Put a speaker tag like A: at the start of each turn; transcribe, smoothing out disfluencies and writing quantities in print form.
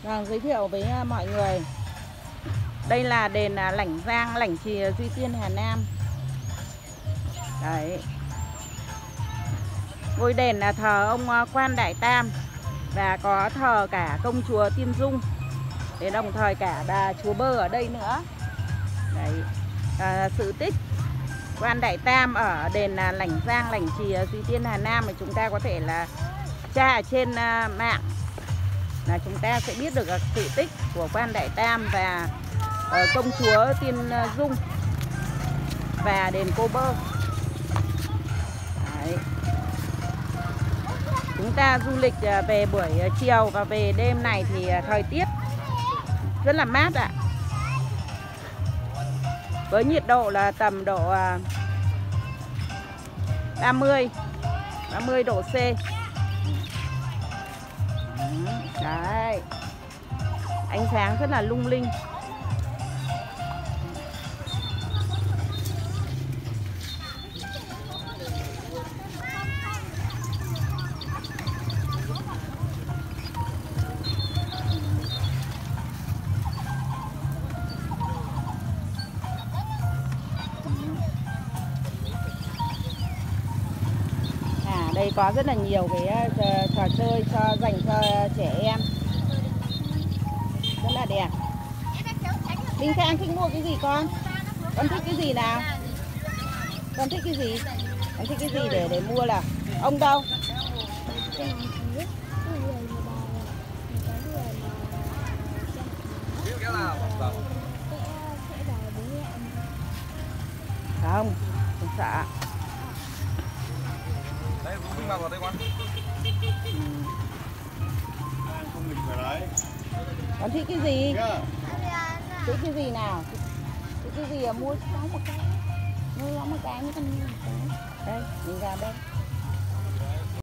A: Vâng, giới thiệu với mọi người. Đây là đền Lãnh Giang, Lãnh Trì, Duy Tiên, Hà Nam. Đấy. Ngôi đền là thờ ông Quan Đại Tam và có thờ cả công chúa Tiên Dung, để đồng thời cả bà chúa Bơ ở đây nữa. Đấy. Sự tích Quan Đại Tam ở đền Lãnh Giang, Lãnh Trì, Duy Tiên, Hà Nam mà chúng ta có thể là tra ở trên mạng, là chúng ta sẽ biết được sự tích của Quan Đại Tam và công chúa Tiên Dung và đền Cô Bơ. Đấy. Chúng ta du lịch về buổi chiều và về đêm này thì thời tiết rất là mát ạ. Với nhiệt độ là tầm độ 30 độ C. Đấy. Ánh sáng rất là lung linh. Đây có rất là nhiều cái trò chơi dành cho trẻ em, rất là đẹp. Linh Khang thích mua cái gì con? Con thích cái gì nào? Con thích cái gì? Con thích cái gì để mua là ông đâu? Không sợ.
B: Đấy, Vinh vào đây con. Không nghịch phải đấy.
A: Con thích cái gì? Thích cái gì nào? Thích cái gì mua cho nó một cái. Mua nó một cái như con. Đây, mình vào đây.